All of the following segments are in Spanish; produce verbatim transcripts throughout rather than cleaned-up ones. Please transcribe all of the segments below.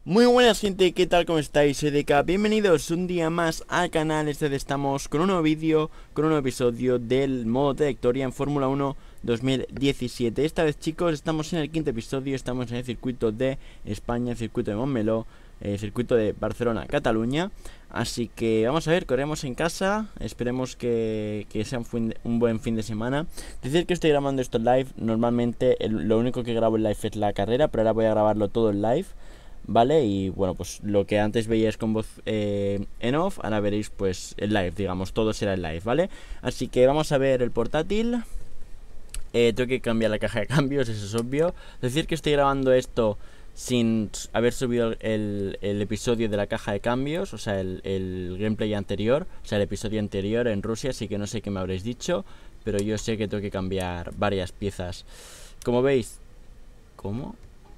Muy buenas gente, ¿qué tal? ¿Cómo estáis? Soy D K, bienvenidos un día más al canal. Este de estamos con un nuevo vídeo, con un nuevo episodio del modo trayectoria en Fórmula uno dos mil diecisiete. Esta vez, chicos, estamos en el quinto episodio, estamos en el circuito de España, el circuito de Montmeló, el circuito de Barcelona, Cataluña. Así que vamos a ver, corremos en casa, esperemos que, que sea un, fin de, un buen fin de semana. Decir que estoy grabando esto en live, normalmente el, lo único que grabo en live es la carrera, pero ahora voy a grabarlo todo en live. Vale, y bueno, pues lo que antes veíais con voz eh, en off, ahora veréis pues el live, digamos, todo será el live, ¿vale? Así que vamos a ver el portátil. eh, Tengo que cambiar la caja de cambios, eso es obvio. Decir que estoy grabando esto sin haber subido el, el episodio de la caja de cambios, o sea, el, el gameplay anterior, o sea, el episodio anterior en Rusia, así que no sé qué me habréis dicho, pero yo sé que tengo que cambiar varias piezas. Como veis... ¿Cómo?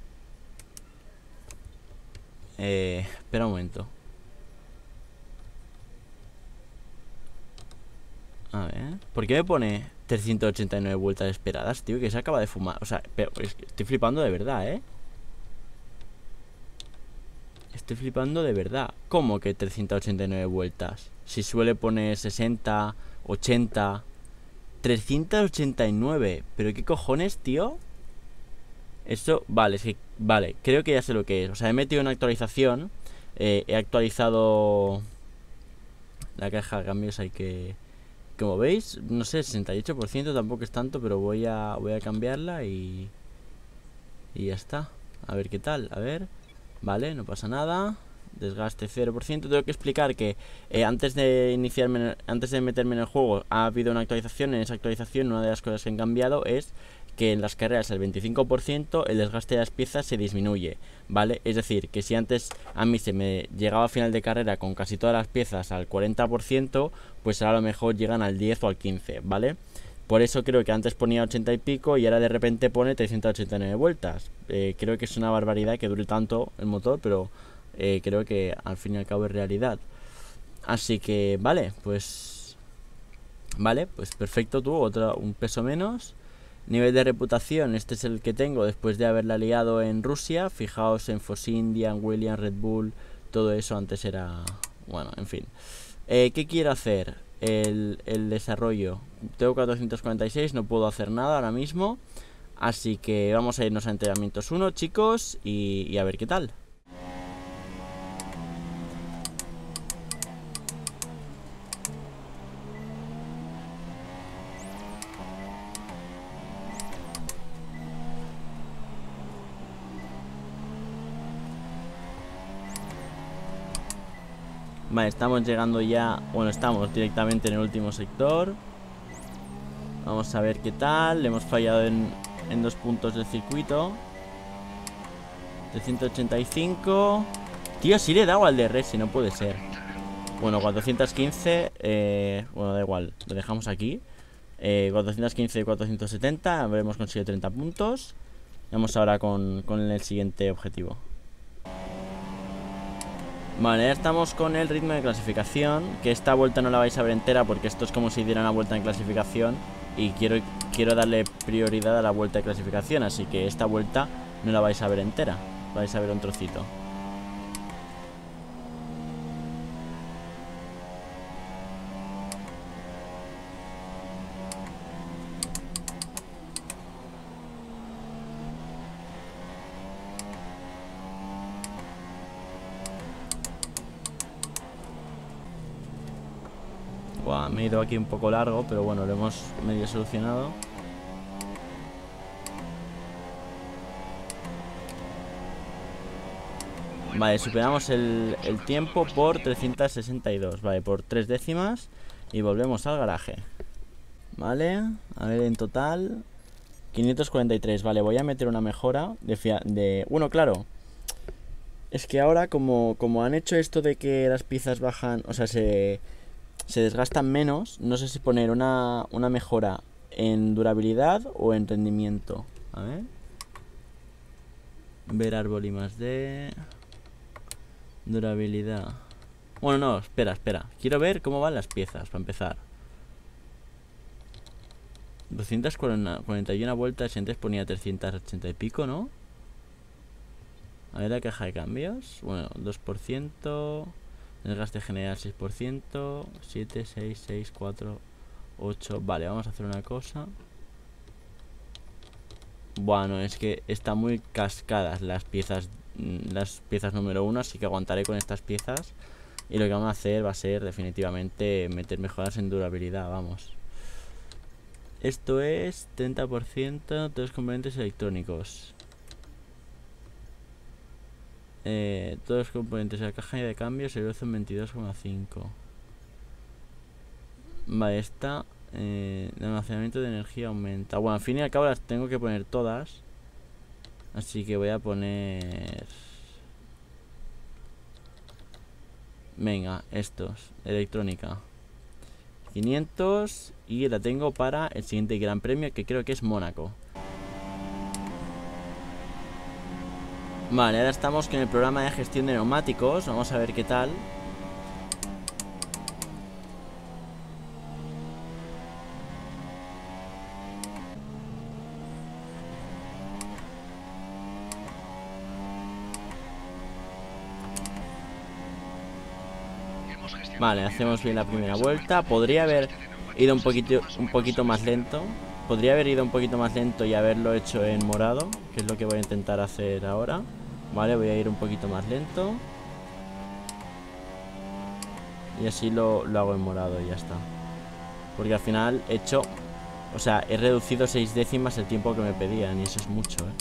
Eh, espera un momento. A ver, ¿por qué me pone trescientas ochenta y nueve vueltas esperadas, tío? Que se acaba de fumar. O sea, pero es que estoy flipando de verdad, ¿eh? Estoy flipando de verdad. ¿Cómo que trescientas ochenta y nueve vueltas? Si suele poner sesenta, ochenta, trescientas ochenta y nueve. ¿Pero qué cojones, tío? Eso, vale, es que, vale, creo que ya sé lo que es. O sea, he metido una actualización. eh, He actualizado la caja de cambios, hay que... Como veis, no sé, sesenta y ocho por ciento tampoco es tanto, pero voy a, voy a cambiarla y... Y ya está. A ver qué tal, a ver. Vale, no pasa nada. Desgaste cero por ciento. Tengo que explicar que eh, antes de iniciarme, antes de meterme en el juego, ha habido una actualización. En esa actualización, una de las cosas que han cambiado es que en las carreras el veinticinco por ciento el desgaste de las piezas se disminuye, ¿vale? Es decir, que si antes a mí se me llegaba a final de carrera con casi todas las piezas al cuarenta por ciento, pues ahora a lo mejor llegan al diez o al quince, ¿vale? Por eso creo que antes ponía ochenta y pico y ahora de repente pone trescientas ochenta y nueve vueltas. Eh, creo que es una barbaridad que dure tanto el motor, pero eh, creo que al fin y al cabo es realidad. Así que, vale, pues... Vale, pues perfecto tú, otro, un peso menos. Nivel de reputación, este es el que tengo después de haberla liado en Rusia. Fijaos en Force India, en Williams, Red Bull, todo eso antes era... Bueno, en fin. Eh, ¿Qué quiero hacer? El, el desarrollo. Tengo cuatrocientos cuarenta y seis, no puedo hacer nada ahora mismo. Así que vamos a irnos a entrenamientos uno, chicos, y, y a ver qué tal. Vale, estamos llegando ya. Bueno, estamos directamente en el último sector. Vamos a ver qué tal. Le hemos fallado en, en dos puntos del circuito. trescientos ochenta y cinco. Tío, sí le he dado al de Resi, no puede ser. Bueno, cuatrocientos quince. eh, Bueno, da igual, lo dejamos aquí. eh, cuatrocientos quince y cuatrocientos setenta. Habremos conseguido treinta puntos. Vamos ahora con, con el siguiente objetivo. Vale, ya estamos con el ritmo de clasificación. Que esta vuelta no la vais a ver entera, porque esto es como si diera una vuelta en clasificación. Y quiero, quiero darle prioridad a la vuelta de clasificación. Así que esta vuelta no la vais a ver entera, vais a ver un trocito. Buah, me he ido aquí un poco largo, pero bueno, lo hemos medio solucionado. Vale, superamos el, el tiempo por trescientos sesenta y dos. Vale, por tres décimas. Y volvemos al garaje. Vale, a ver, en total quinientos cuarenta y tres. Vale, voy a meter una mejora de, fia de... Bueno, claro, es que ahora como, como han hecho esto de que las piezas bajan, o sea, se, se desgastan menos. No sé si poner una, una mejora en durabilidad o en rendimiento. A ver. Ver árbol y más de... Durabilidad. Bueno, no, espera, espera. Quiero ver cómo van las piezas, para empezar. doscientas cuarenta y una vueltas y antes ponía trescientos ochenta y pico, ¿no? A ver la caja de cambios. Bueno, dos por ciento. Desgaste general seis por ciento. siete, seis, seis, cuatro, ocho. Vale, vamos a hacer una cosa. Bueno, es que están muy cascadas las piezas. Las piezas número uno. Así que aguantaré con estas piezas. Y lo que vamos a hacer va a ser definitivamente meter mejoras en durabilidad. Vamos. Esto es treinta por ciento de los componentes electrónicos. Eh, todos los componentes de la caja de cambio se reducen veintidós coma cinco. Vale, está. Eh, el almacenamiento de energía aumenta. Bueno, al fin y al cabo las tengo que poner todas. Así que voy a poner. Venga, estos. Electrónica. quinientos. Y la tengo para el siguiente gran premio, que creo que es Mónaco. Vale, ahora estamos con el programa de gestión de neumáticos. Vamos a ver qué tal. Vale, hacemos bien la primera vuelta. Podría haber ido un poquito, un poquito más lento. Podría haber ido un poquito más lento y haberlo hecho en morado, que es lo que voy a intentar hacer ahora. Vale, voy a ir un poquito más lento. Y así lo, lo hago en morado y ya está. Porque al final he hecho... O sea, he reducido seis décimas el tiempo que me pedían. Y eso es mucho, ¿eh?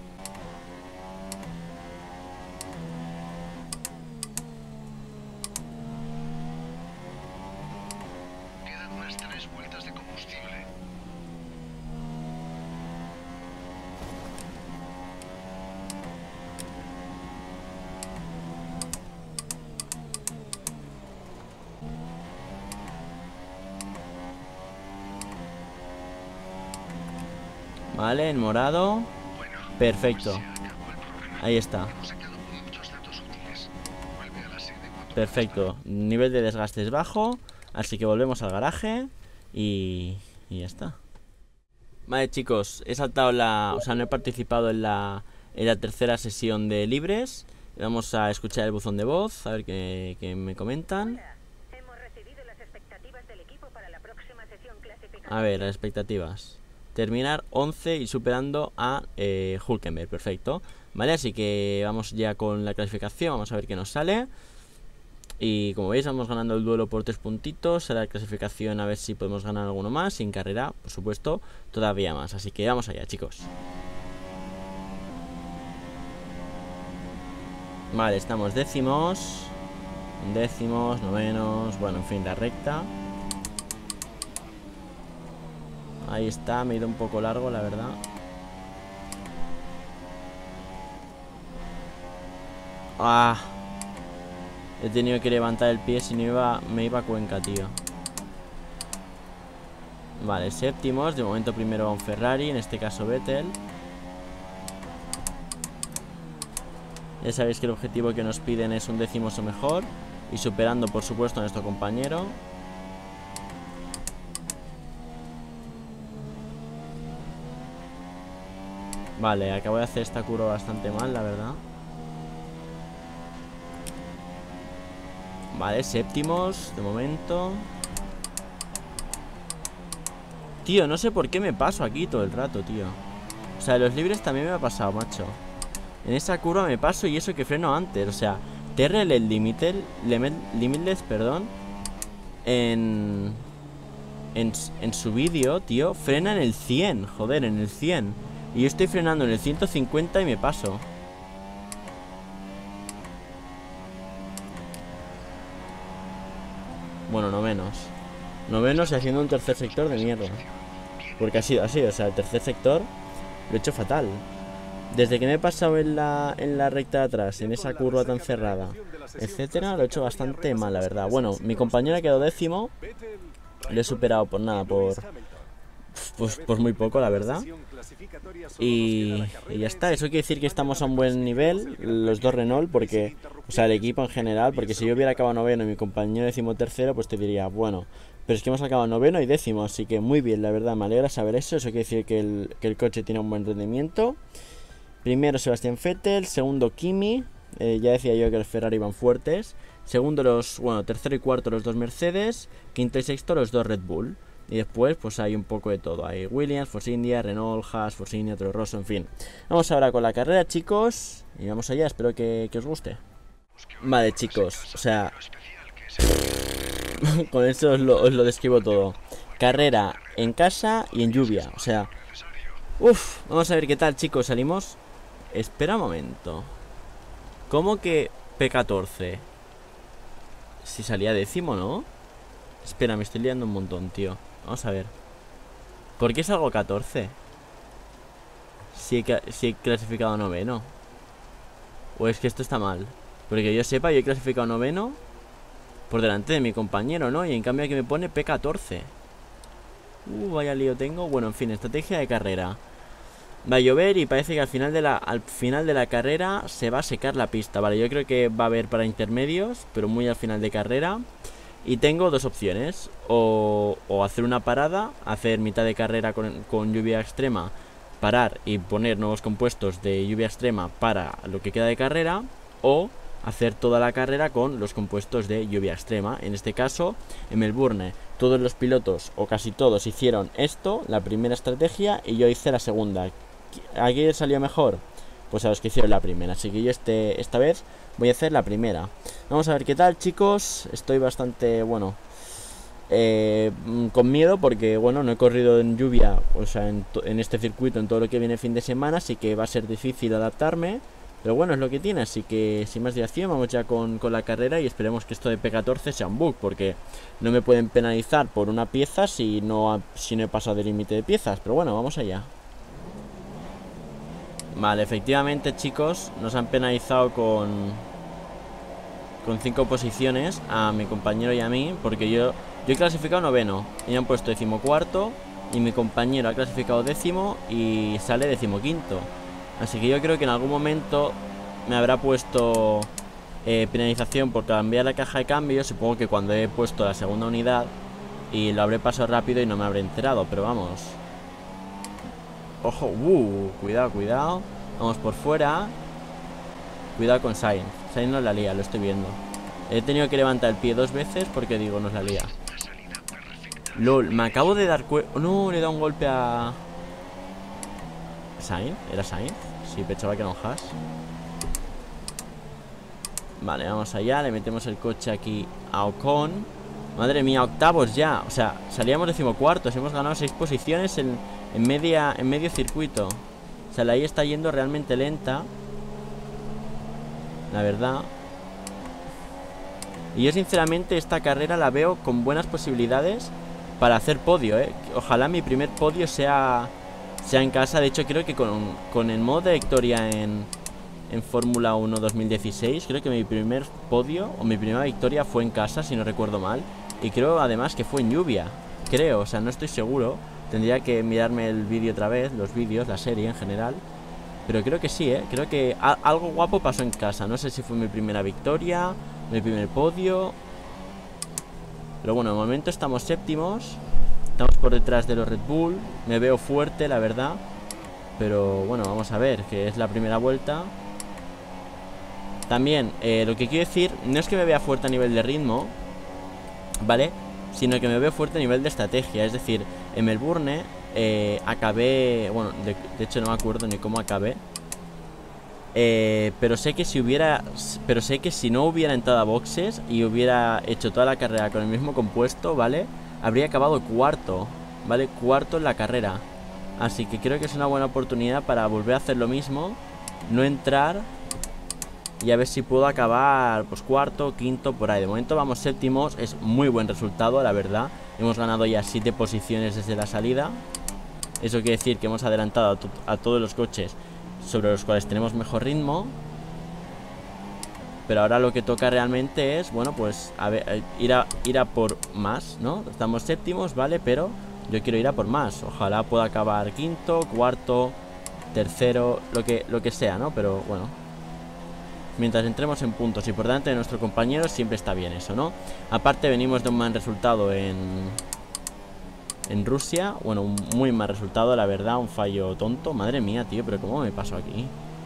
Vale, en morado. Perfecto. Ahí está. Perfecto. Nivel de desgaste es bajo. Así que volvemos al garaje. Y, y ya está. Vale, chicos. He saltado la... O sea, no he participado en la, en la tercera sesión de libres. Vamos a escuchar el buzón de voz. A ver qué, qué me comentan. A ver, las expectativas. Terminar once y superando a eh, Hülkenberg, perfecto. Vale, así que vamos ya con la clasificación. Vamos a ver qué nos sale. Y como veis, vamos ganando el duelo por tres puntitos. Será la clasificación a ver si podemos ganar alguno más. Sin carrera, por supuesto, todavía más. Así que vamos allá, chicos. Vale, estamos décimos. Décimos, novenos. Bueno, en fin, la recta. Ahí está, me he ido un poco largo, la verdad. Ah, he tenido que levantar el pie, si no iba, me iba a Cuenca, tío. Vale, séptimos. De momento primero va un Ferrari, en este caso Vettel. Ya sabéis que el objetivo que nos piden es un décimo o mejor. Y superando, por supuesto, a nuestro compañero. Vale, acabo de hacer esta curva bastante mal, la verdad. Vale, séptimos, de momento. Tío, no sé por qué me paso aquí todo el rato, tío. O sea, los libres también me ha pasado, macho. En esa curva me paso y eso que freno antes. O sea, T R L Limited, Limitless, perdón. En... En, en su vídeo, tío, frena en el cien. Joder, en el cien. Y yo estoy frenando en el ciento cincuenta y me paso. Bueno, no menos. No menos y haciendo un tercer sector de mierda. Porque ha sido así, o sea, el tercer sector lo he hecho fatal. Desde que me he pasado en la, en la recta de atrás, en esa curva tan cerrada, etcétera, lo he hecho bastante mal, la verdad. Bueno, mi compañero ha quedado décimo. Lo he superado por nada, por... Pues, pues muy poco, la verdad. Y, y ya está. Eso quiere decir que estamos a un buen nivel, los dos Renault, porque, o sea, el equipo en general. Porque si yo hubiera acabado noveno y mi compañero décimo tercero, pues te diría, bueno, pero es que hemos acabado noveno y décimo, así que muy bien, la verdad, me alegra saber eso. Eso quiere decir que el, que el coche tiene un buen rendimiento. Primero Sebastián Vettel, segundo Kimi. Eh, ya decía yo que los Ferrari iban fuertes. Segundo los, bueno, tercero y cuarto los dos Mercedes. Quinto y sexto los dos Red Bull. Y después pues hay un poco de todo. Hay Williams, Force India, Renault, Haas, Force India, Toro Rosso, en fin. Vamos ahora con la carrera, chicos. Y vamos allá, espero que, que os guste. Vale, chicos, o sea... con eso os lo, os lo describo todo. Carrera en casa y en lluvia, o sea... Uf, vamos a ver qué tal, chicos, salimos... Espera un momento. ¿Cómo que P catorce? Si salía décimo, ¿no? Espera, me estoy liando un montón, tío. Vamos a ver. ¿Por qué salgo catorce? Si he, si he clasificado noveno. ¿O es que esto está mal? Porque yo sepa, yo he clasificado noveno por delante de mi compañero, ¿no? Y en cambio aquí me pone P catorce. Uh, vaya lío tengo. Bueno, en fin, estrategia de carrera. Va a llover y parece que al final de la al final de la carrera se va a secar la pista. Vale, yo creo que va a haber para intermedios, pero muy al final de carrera. Y tengo dos opciones. O, o hacer una parada, hacer mitad de carrera con, con lluvia extrema, parar y poner nuevos compuestos de lluvia extrema para lo que queda de carrera. O hacer toda la carrera con los compuestos de lluvia extrema. En este caso, en Melbourne, todos los pilotos, o casi todos, hicieron esto, la primera estrategia, y yo hice la segunda. ¿A quién salió mejor? Pues a los que hicieron la primera. Así que yo este, esta vez voy a hacer la primera. Vamos a ver qué tal, chicos. Estoy bastante, bueno, eh, con miedo porque, bueno, no he corrido en lluvia, o sea, en, en este circuito, en todo lo que viene fin de semana. Así que va a ser difícil adaptarme. Pero bueno, es lo que tiene, así que sin más dilación vamos ya con, con la carrera y esperemos que esto de P catorce sea un bug, porque no me pueden penalizar por una pieza si no, si no he pasado el límite de piezas. Pero bueno, vamos allá. Vale, efectivamente, chicos, nos han penalizado con con cinco posiciones a mi compañero y a mí, porque yo, yo he clasificado noveno y me han puesto decimocuarto y mi compañero ha clasificado décimo y sale decimoquinto. Así que yo creo que en algún momento me habrá puesto eh, penalización por cambiar la caja de cambio. Supongo que cuando he puesto la segunda unidad y lo habré pasado rápido y no me habré enterado, pero vamos. Ojo, uh, cuidado, cuidado. Vamos por fuera. Cuidado con Sainz. Sainz nos la lía, lo estoy viendo. He tenido que levantar el pie dos veces porque digo, nos la lía. LOL, me acabo de dar cuenta. No, le he dado un golpe a... ¿Sainz? ¿Era Sainz? Sí, pensaba que era un Haas. Vale, vamos allá. Le metemos el coche aquí a Ocon. Madre mía, octavos ya. O sea, salíamos decimocuartos. Hemos ganado seis posiciones en, en, media, en medio circuito. O sea, la I está yendo realmente lenta, la verdad. Y yo sinceramente esta carrera la veo con buenas posibilidades para hacer podio, ¿eh? Ojalá mi primer podio sea... sea en casa. De hecho creo que con, con el modo de victoria en, en Fórmula uno dos mil dieciséis, creo que mi primer podio o mi primera victoria fue en casa, si no recuerdo mal. Y creo además que fue en lluvia, creo, o sea, no estoy seguro. Tendría que mirarme el vídeo otra vez, los vídeos, la serie en general. Pero creo que sí, ¿eh? Creo que a, algo guapo pasó en casa. No sé si fue mi primera victoria, mi primer podio. Pero bueno, de momento estamos séptimos. Estamos por detrás de los Red Bull. Me veo fuerte, la verdad. Pero bueno, vamos a ver, que es la primera vuelta. También, eh, lo que quiero decir, no es que me vea fuerte a nivel de ritmo, ¿vale? Sino que me veo fuerte a nivel de estrategia. Es decir, en Melbourne eh, acabé... Bueno, de, de hecho no me acuerdo ni cómo acabé. Eh, pero sé que si hubiera... Pero sé que si no hubiera entrado a boxes y hubiera hecho toda la carrera con el mismo compuesto, ¿vale? Habría acabado cuarto, ¿vale? Cuarto en la carrera. Así que creo que es una buena oportunidad para volver a hacer lo mismo. No entrar y a ver si puedo acabar pues cuarto, quinto, por ahí. De momento vamos séptimos, es muy buen resultado, la verdad. Hemos ganado ya siete posiciones desde la salida. Eso quiere decir que hemos adelantado a, to a todos los coches sobre los cuales tenemos mejor ritmo. Pero ahora lo que toca realmente es, bueno, pues a ver, ir a, ir a por más, ¿no? Estamos séptimos, ¿vale? Pero yo quiero ir a por más. Ojalá pueda acabar quinto, cuarto, tercero, lo que, lo que sea, ¿no? Pero bueno, mientras entremos en puntos y por delante de nuestro compañero, siempre está bien eso, ¿no? Aparte venimos de un mal resultado en... En Rusia. Bueno, un muy mal resultado, la verdad. Un fallo tonto. Madre mía, tío, pero ¿cómo me pasó aquí?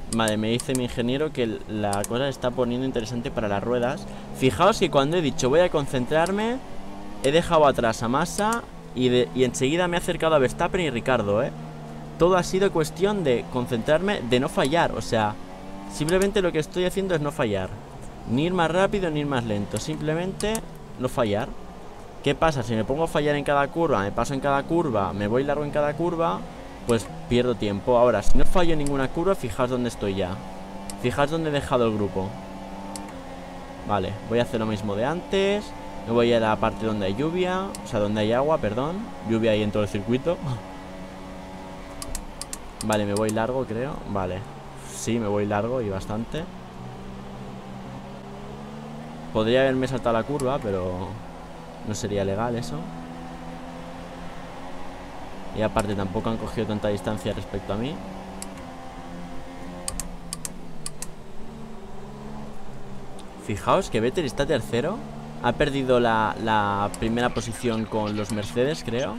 Vale, me dice mi ingeniero que la cosa se está poniendo interesante para las ruedas. Fijaos que cuando he dicho voy a concentrarme, he dejado atrás a Massa y, de, y enseguida me he acercado a Verstappen y Ricardo, ¿eh? Todo ha sido cuestión de concentrarme, de no fallar. O sea, simplemente lo que estoy haciendo es no fallar. Ni ir más rápido ni ir más lento. Simplemente no fallar. ¿Qué pasa? Si me pongo a fallar en cada curva, me paso en cada curva, me voy largo en cada curva, pues pierdo tiempo. Ahora, si no fallo en ninguna curva, fijaos dónde estoy ya. Fijaos dónde he dejado el grupo. Vale, voy a hacer lo mismo de antes. Me voy a la parte donde hay lluvia. O sea, donde hay agua, perdón. Lluvia ahí en todo el circuito. Vale, me voy largo, creo. Vale, sí, me voy largo y bastante. Podría haberme saltado la curva, pero no sería legal eso. Y aparte tampoco han cogido tanta distancia respecto a mí. Fijaos que Vettel está tercero. Ha perdido la, la primera posición con los Mercedes, creo.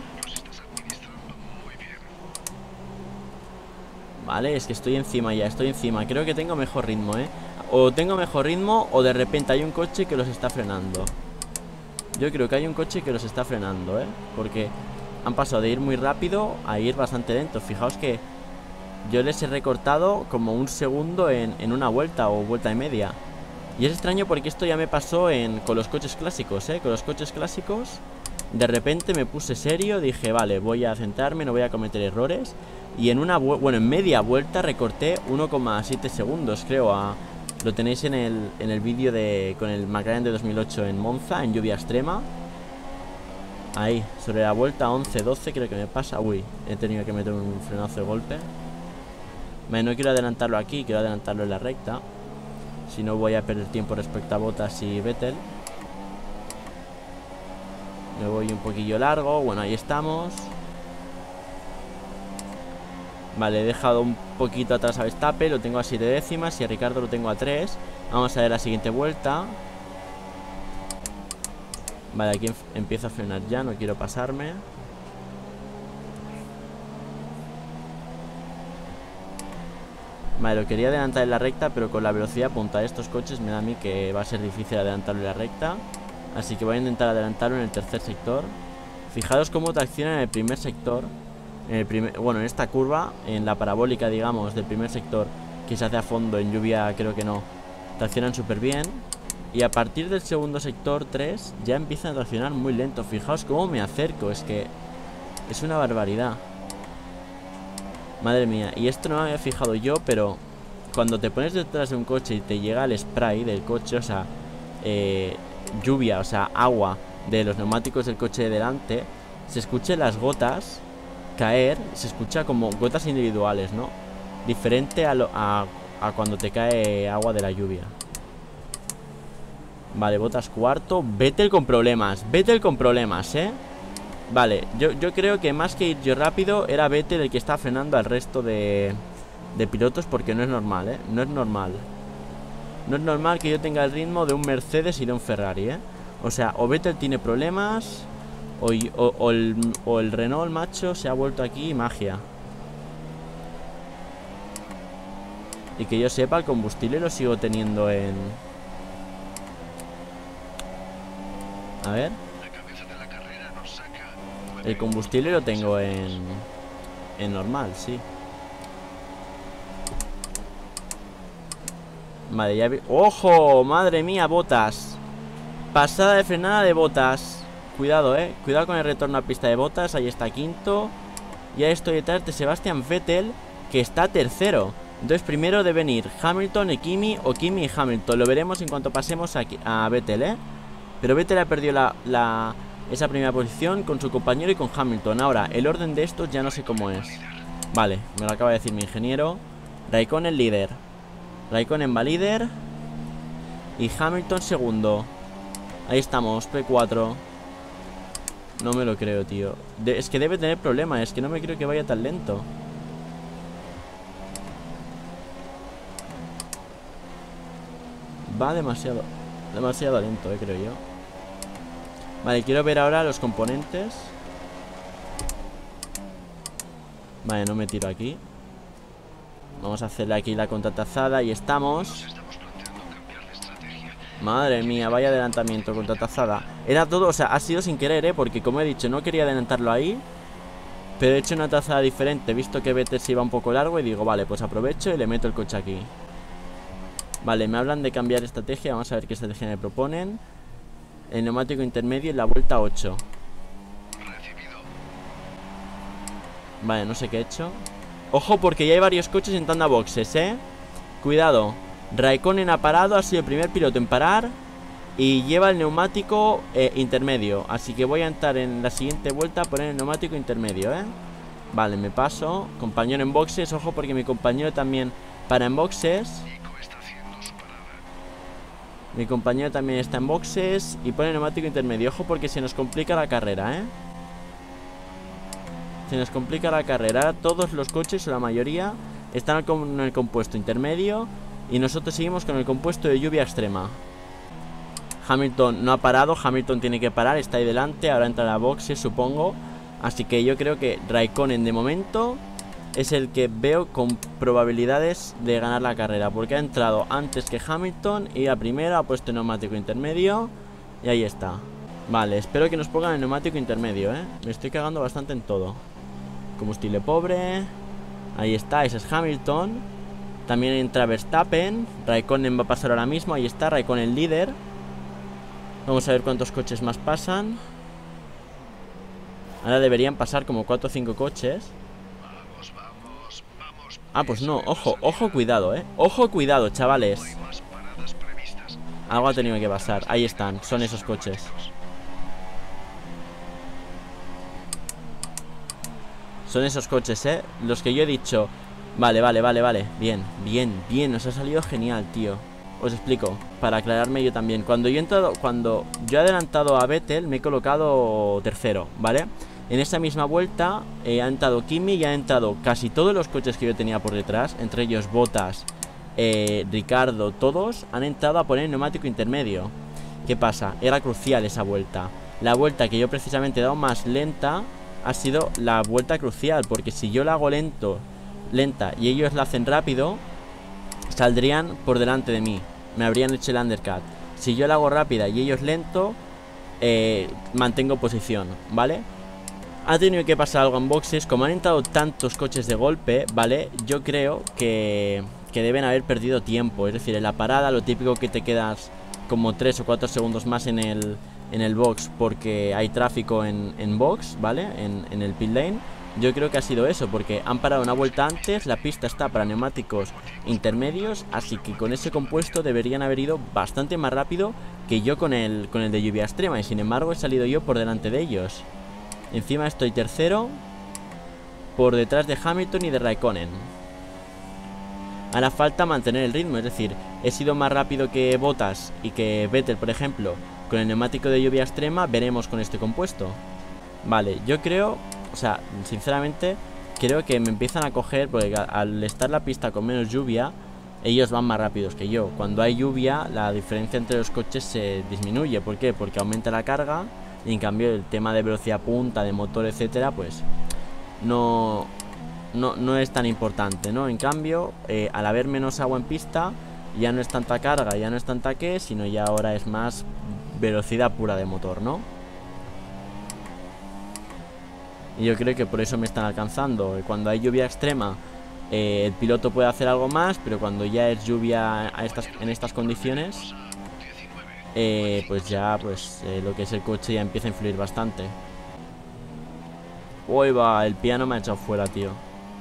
Vale, es que estoy encima ya, estoy encima. Creo que tengo mejor ritmo, ¿eh? O tengo mejor ritmo o de repente hay un coche que los está frenando. Yo creo que hay un coche que los está frenando, ¿eh? Porque han pasado de ir muy rápido a ir bastante lento. Fijaos que yo les he recortado como un segundo en, en una vuelta o vuelta y media. Y es extraño porque esto ya me pasó en, con los coches clásicos, ¿eh? Con los coches clásicos de repente me puse serio, dije, vale, voy a centrarme, no voy a cometer errores. Y en una, bueno, en media vuelta recorté uno coma siete segundos, creo, a... Lo tenéis en el, en el vídeo de con el McLaren de dos mil ocho en Monza, en lluvia extrema. Ahí, sobre la vuelta once doce creo que me pasa. Uy, he tenido que meter un frenazo de golpe. Vale, no quiero adelantarlo aquí, quiero adelantarlo en la recta. Si no voy a perder tiempo respecto a Bottas y Vettel. Me voy un poquillo largo, bueno, ahí estamos. Vale, he dejado un poquito atrás a Verstappen, lo tengo a siete décimas y a Ricardo lo tengo a tres. Vamos a ver la siguiente vuelta. Vale, aquí empiezo a frenar ya, no quiero pasarme. Vale, lo quería adelantar en la recta, pero con la velocidad punta de estos coches me da a mí que va a ser difícil adelantarlo en la recta. Así que voy a intentar adelantarlo en el tercer sector. Fijaros cómo tracciona en el primer sector. En el primer, bueno, en esta curva, en la parabólica, digamos, del primer sector, que se hace a fondo, en lluvia creo que no. Traccionan súper bien. Y a partir del segundo sector, tres, ya empiezan a traccionar muy lento. Fijaos cómo me acerco, es que es una barbaridad. Madre mía, y esto no me había fijado yo, pero cuando te pones detrás de un coche y te llega el spray del coche, o sea, eh, lluvia, o sea, agua de los neumáticos del coche de delante, se escuchan las gotas caer, se escucha como gotas individuales, ¿no? Diferente a, lo, a, a cuando te cae agua de la lluvia. Vale, Bottas cuarto. Vettel con problemas, Vettel con problemas, ¿eh? Vale, yo, yo creo que más que ir yo rápido, era Vettel el que está frenando al resto de, de pilotos, porque no es normal, ¿eh? No es normal. No es normal que yo tenga el ritmo de un Mercedes y de un Ferrari, ¿eh? O sea, o Vettel tiene problemas, o, o, o, el, o el Renault, macho, se ha vuelto aquí magia. Y que yo sepa, el combustible lo sigo teniendo en... A ver. El combustible lo tengo en... En normal, sí. Vale, ya vi... ¡Ojo! ¡Madre mía, Bottas! Pasada de frenada de Bottas. Cuidado, eh. Cuidado con el retorno a pista de Bottas. Ahí está quinto. Ya estoy detrás de Sebastian Vettel, que está tercero. Entonces primero deben ir Hamilton y Kimi, o Kimi y Hamilton. Lo veremos en cuanto pasemos a, a Vettel, eh. Pero Vettel ha perdido la, la, esa primera posición con su compañero y con Hamilton. Ahora, el orden de estos ya no sé cómo es. Vale, me lo acaba de decir mi ingeniero. Raikkonen líder. Raikkonen va líder. Y Hamilton segundo. Ahí estamos, P cuatro. No me lo creo, tío. de, Es que debe tener problemas. Es que no me creo que vaya tan lento. Va demasiado Demasiado lento, eh, creo yo. Vale, quiero ver ahora los componentes. Vale, no me tiro aquí. Vamos a hacerle aquí la contratazada y estamos. Madre mía, vaya adelantamiento, contratazada. Era todo, o sea, ha sido sin querer, ¿eh? Porque como he dicho, no quería adelantarlo ahí, pero he hecho una trazada diferente. He visto que Vettel se iba un poco largo y digo, vale, pues aprovecho y le meto el coche aquí. Vale, me hablan de cambiar estrategia. Vamos a ver qué estrategia me proponen. El neumático intermedio en la vuelta ocho. Vale, no sé qué he hecho. Ojo, porque ya hay varios coches entrando a boxes, ¿eh? Cuidado. Raikkonen ha parado, ha sido el primer piloto en parar y lleva el neumático eh, intermedio. Así que voy a entrar en la siguiente vuelta a poner el neumático intermedio, ¿eh? Vale, me paso. Compañero en boxes, ojo porque mi compañero también para en boxes. Mi compañero también está en boxes y pone el neumático intermedio. Ojo porque se nos complica la carrera, ¿eh? Se nos complica la carrera. Todos los coches, o la mayoría, están con el compuesto intermedio y nosotros seguimos con el compuesto de lluvia extrema. Hamilton no ha parado, Hamilton tiene que parar, está ahí delante, ahora entra a boxes, supongo. Así que yo creo que Raikkonen de momento es el que veo con probabilidades de ganar la carrera, porque ha entrado antes que Hamilton y a primera ha puesto el neumático intermedio y ahí está. Vale, espero que nos pongan el neumático intermedio, ¿eh? Me estoy cagando bastante en todo. Combustible pobre. Ahí está, ese es Hamilton. También entra Verstappen. Raikkonen va a pasar ahora mismo, ahí está, Raikkonen líder. Vamos a ver cuántos coches más pasan. Ahora deberían pasar como cuatro o cinco coches. Ah, pues no, ojo, ojo, cuidado, eh. Ojo, cuidado, chavales. Algo ha tenido que pasar, ahí están, son esos coches. Son esos coches, eh, los que yo he dicho. Vale, vale, vale, vale, bien, bien, bien, nos ha salido genial, tío. Os explico, para aclararme yo también. Cuando yo he entrado, cuando yo he adelantado a Vettel, me he colocado tercero, ¿vale? En esa misma vuelta eh, ha entrado Kimi y ha entrado casi todos los coches que yo tenía por detrás, entre ellos Bottas, eh, Ricardo, todos han entrado a poner el neumático intermedio. ¿Qué pasa? Era crucial esa vuelta. La vuelta que yo precisamente he dado más lenta ha sido la vuelta crucial, porque si yo la hago lento, lenta y ellos la hacen rápido, saldrían por delante de mí, me habrían hecho el undercut. Si yo la hago rápida y ellos lento, eh, mantengo posición, ¿vale? Ha tenido que pasar algo en boxes. Como han entrado tantos coches de golpe, ¿vale? Yo creo que, que deben haber perdido tiempo. Es decir, en la parada lo típico que te quedas como tres o cuatro segundos más en el, en el box porque hay tráfico en, en box, ¿vale? En, en el pit lane. Yo creo que ha sido eso, porque han parado una vuelta antes. La pista está para neumáticos intermedios, así que con ese compuesto deberían haber ido bastante más rápido que yo con el, con el de lluvia extrema. Y sin embargo he salido yo por delante de ellos. Encima estoy tercero, por detrás de Hamilton y de Raikkonen. Ahora falta mantener el ritmo, es decir, he sido más rápido que Bottas y que Vettel, por ejemplo, con el neumático de lluvia extrema. Veremos con este compuesto. Vale, yo creo, o sea, sinceramente, creo que me empiezan a coger, porque al estar la pista con menos lluvia, ellos van más rápidos que yo. Cuando hay lluvia, la diferencia entre los coches se disminuye. ¿Por qué? Porque aumenta la carga. Y en cambio el tema de velocidad punta, de motor, etcétera, pues no, no, no es tan importante, ¿no? En cambio, eh, al haber menos agua en pista, ya no es tanta carga, ya no es tanta que, sino ya ahora es más velocidad pura de motor, ¿no? Y yo creo que por eso me están alcanzando. Cuando hay lluvia extrema, eh, el piloto puede hacer algo más, pero cuando ya es lluvia a estas, en estas condiciones... Eh, pues ya, pues eh, lo que es el coche ya empieza a influir bastante. Uy, va, el piano me ha echado fuera, tío.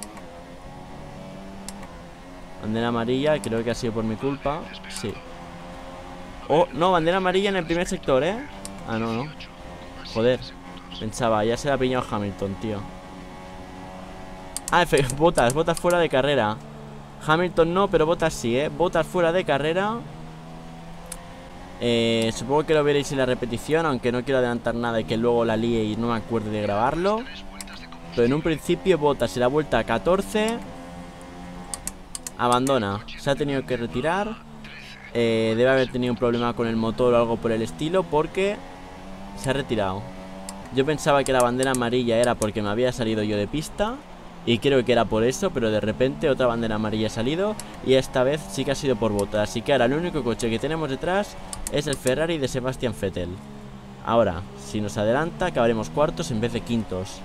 Bandera amarilla, creo que ha sido por mi culpa. Sí. Oh, no, bandera amarilla en el primer sector, ¿eh? Ah, no, no. Joder, pensaba, ya se la ha piñado Hamilton, tío. Ah, Bottas, Bottas fuera de carrera. Hamilton no, pero Bottas sí, ¿eh? Bottas fuera de carrera. Eh, supongo que lo veréis en la repetición, aunque no quiero adelantar nada y que luego la líe y no me acuerde de grabarlo. Pero en un principio Bottas en la vuelta catorce abandona, se ha tenido que retirar. eh, Debe haber tenido un problema con el motor o algo por el estilo, porque se ha retirado. Yo pensaba que la bandera amarilla era porque me había salido yo de pista, Y creo que era por eso, pero de repente otra bandera amarilla ha salido. Y esta vez sí que ha sido por Bottas. Así que ahora el único coche que tenemos detrás es el Ferrari de Sebastian Vettel. Ahora, si nos adelanta, acabaremos cuartos en vez de quintos.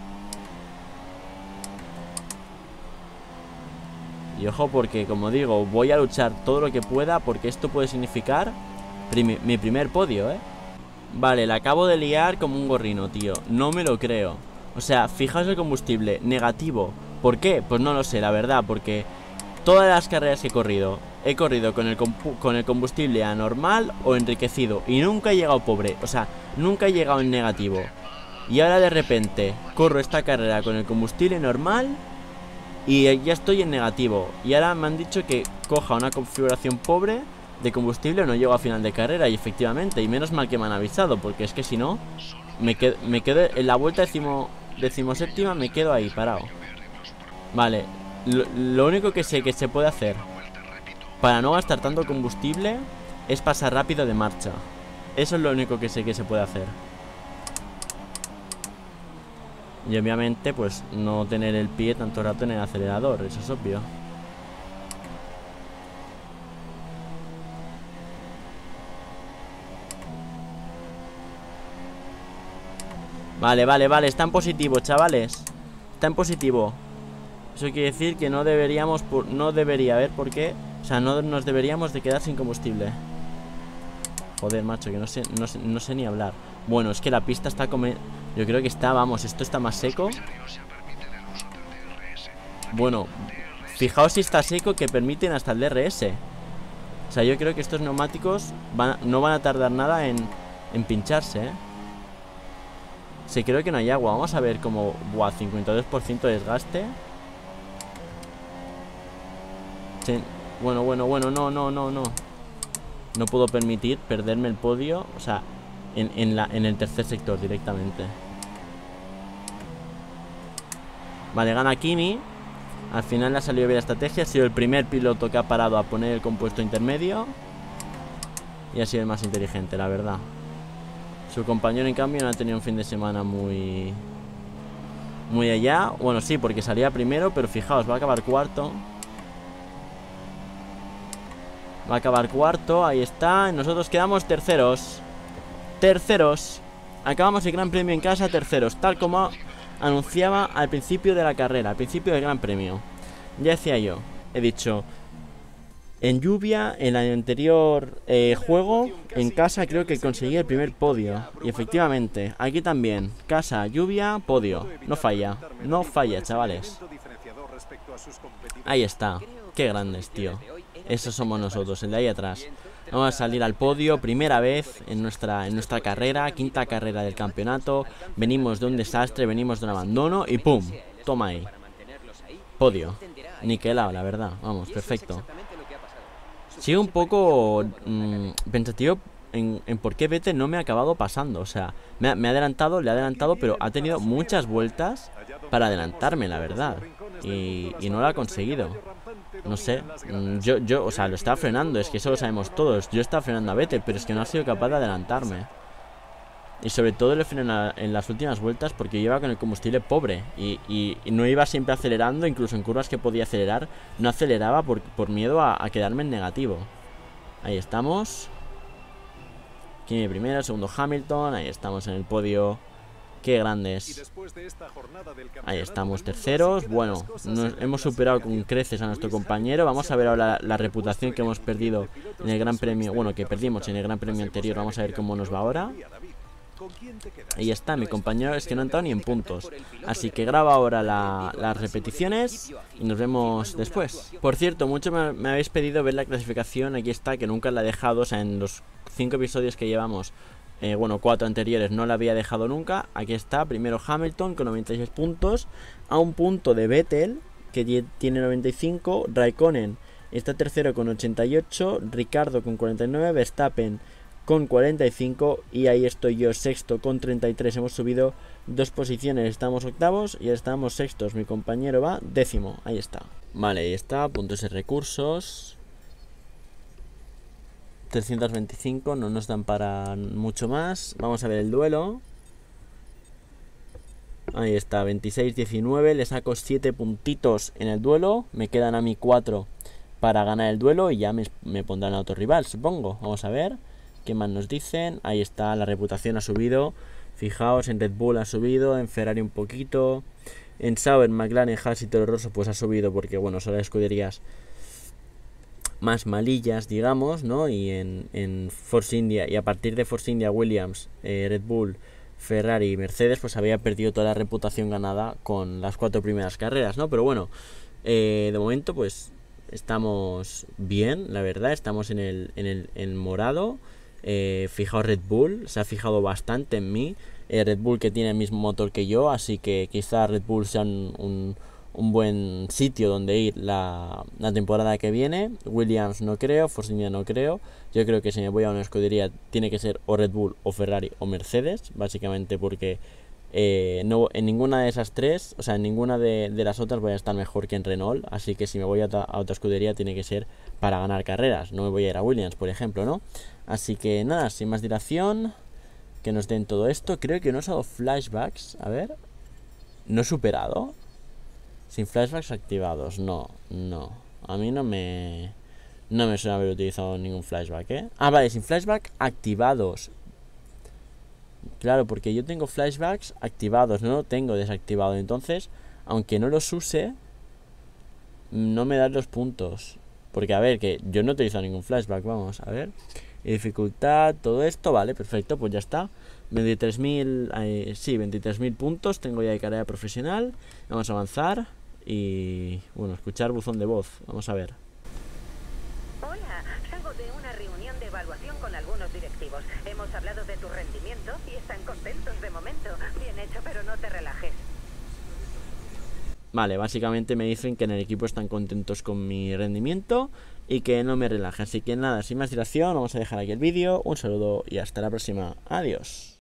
Y ojo porque, como digo, voy a luchar todo lo que pueda, porque esto puede significar primi- mi primer podio, ¿eh? Vale, la acabo de liar como un gorrino, tío. No me lo creo. O sea, fijaos el combustible, negativo. ¿Por qué? Pues no lo sé, la verdad, porque todas las carreras que he corrido, he corrido con el, con el combustible a normal o enriquecido. Y nunca he llegado pobre, o sea, nunca he llegado en negativo. Y ahora de repente corro esta carrera con el combustible normal y ya estoy en negativo. Y ahora me han dicho que coja una configuración pobre de combustible o no llego a final de carrera. Y efectivamente, y menos mal que me han avisado, porque es que si no, me quedo, me quedo en la vuelta decimo, decimoséptima, me quedo ahí parado. Vale, lo, lo único que sé que se puede hacer para no gastar tanto combustible es pasar rápido de marcha. Eso es lo único que sé que se puede hacer. Y obviamente pues no tener el pie tanto rato en el acelerador, eso es obvio. Vale, vale, vale, está en positivo, chavales. Está en positivo. Eso quiere decir que no deberíamos, por, no debería haber por qué. O sea, no nos deberíamos de quedar sin combustible. Joder, macho, que no sé, no sé, no sé ni hablar. Bueno, es que la pista está como... Yo creo que está, vamos, esto está más seco. Bueno, fijaos si está seco que permiten hasta el D R S. O sea, yo creo que estos neumáticos van, no van a tardar nada en, en pincharse, ¿eh? Sí, creo que no hay agua. Vamos a ver cómo... Buah, cincuenta y dos por ciento de desgaste. Sí. Bueno, bueno, bueno, no, no, no, no. No puedo permitir perderme el podio. O sea, en, en, la, en el tercer sector directamente. Vale, gana Kimi. Al final le ha salido bien la estrategia. Ha sido el primer piloto que ha parado a poner el compuesto intermedio. Y ha sido el más inteligente, la verdad. Su compañero, en cambio, no ha tenido un fin de semana muy... Muy allá. Bueno, sí, porque salía primero, pero fijaos, va a acabar cuarto. Va a acabar cuarto, ahí está. Y nosotros quedamos terceros. Terceros. Acabamos el Gran Premio en casa, terceros. Tal como anunciaba al principio de la carrera, al principio del Gran Premio. Ya decía yo, he dicho... En lluvia, en el anterior eh, juego, en casa creo que conseguí el primer podio. Y efectivamente, aquí también. Casa, lluvia, podio. No falla, no falla, chavales. Ahí está. Qué grandes, tío. Esos somos nosotros, el de ahí atrás. Vamos a salir al podio, primera vez en nuestra, en nuestra carrera, quinta carrera del campeonato. Venimos de un desastre, venimos de un abandono y ¡pum! Toma ahí. Podio. Niquelado, la verdad. Vamos, perfecto. Sigo un poco mmm, pensativo en, en por qué Vettel no me ha acabado pasando. O sea, me ha, me ha adelantado, le ha adelantado, pero ha tenido muchas vueltas para adelantarme, la verdad. Y, y no lo ha conseguido. No sé, mmm, yo, yo, o sea, lo estaba frenando, es que eso lo sabemos todos. Yo estaba frenando a Vettel, pero es que no ha sido capaz de adelantarme. Y sobre todo le frené en las últimas vueltas porque yo iba con el combustible pobre y, y, y no iba siempre acelerando, incluso en curvas que podía acelerar, no aceleraba por, por miedo a, a quedarme en negativo. Ahí estamos. Kimi primero, segundo Hamilton, ahí estamos en el podio. Qué grandes. Ahí estamos, terceros. Bueno, nos hemos superado con creces a nuestro compañero. Vamos a ver ahora la, la reputación que hemos perdido en el Gran Premio. Bueno, que perdimos en el Gran Premio anterior. Vamos a ver cómo nos va ahora. Ahí está, mi compañero es que no ha entrado ni en puntos. Así que grabo ahora la, las repeticiones y nos vemos después. Por cierto, mucho me, me habéis pedido ver la clasificación. Aquí está, que nunca la he dejado. O sea, en los cinco episodios que llevamos, eh, bueno, cuatro anteriores, no la había dejado nunca. Aquí está, primero Hamilton con noventa y seis puntos, a un punto de Vettel, que tiene noventa y cinco. Raikkonen está tercero con ochenta y ocho. Ricardo con cuarenta y nueve. Verstappen con cuarenta y cinco, y ahí estoy yo sexto con treinta y tres. Hemos subido dos posiciones, estamos octavos y estamos sextos. Mi compañero va décimo, ahí está. Vale, ahí está, puntos y recursos. trescientos veinticinco, no nos dan para mucho más. Vamos a ver el duelo. Ahí está, veintiséis diecinueve. Le saco siete puntitos en el duelo. Me quedan a mí cuatro para ganar el duelo. Y ya me, me pondrán a otro rival, supongo. Vamos a ver qué más nos dicen. Ahí está, la reputación ha subido. Fijaos, en Red Bull ha subido, en Ferrari un poquito. En Sauber, McLaren, Haas y Toro Rosso pues ha subido porque, bueno, son las escuderías más malillas, digamos, ¿no? Y en, en Force India, y a partir de Force India, Williams, eh, Red Bull, Ferrari y Mercedes, pues había perdido toda la reputación ganada con las cuatro primeras carreras, ¿no? Pero bueno, eh, de momento pues estamos bien, la verdad, estamos en el, en el en morado. Eh, fijaos, Red Bull se ha fijado bastante en mí. eh, Red Bull, que tiene el mismo motor que yo, así que quizá Red Bull sea un, un, un buen sitio donde ir la, la temporada que viene. Williams no creo, Force India no creo. Yo creo que si me voy a una escudería tiene que ser o Red Bull o Ferrari o Mercedes, básicamente porque eh, no, en ninguna de esas tres, o sea, en ninguna de, de las otras voy a estar mejor que en Renault. Así que si me voy a, a otra escudería tiene que ser para ganar carreras. No me voy a ir a Williams, por ejemplo, ¿no? Así que nada, sin más dilación, que nos den todo esto. Creo que no he usado flashbacks. A ver. ¿No he superado? Sin flashbacks activados. No, no. A mí no me... No me suena haber utilizado ningún flashback, ¿eh? Ah, vale, sin flashback activados. Claro, porque yo tengo flashbacks activados, no lo tengo desactivado. Entonces, aunque no los use, no me dan los puntos. Porque, a ver, que yo no he utilizado ningún flashback. Vamos, a ver. Y dificultad, todo esto, vale, perfecto, pues ya está. veintitrés mil, eh, sí, veintitrés mil puntos tengo ya de carrera profesional. Vamos a avanzar y, bueno, escuchar buzón de voz. Vamos a ver. Hola, salgo de una reunión de evaluación con algunos directivos. Hemos hablado de tu rendimiento y están contentos de momento. Bien hecho, pero no te relajes. Vale, básicamente me dicen que en el equipo están contentos con mi rendimiento y que no me relaje. Así que nada, sin más dilación, vamos a dejar aquí el vídeo. Un saludo y hasta la próxima. Adiós.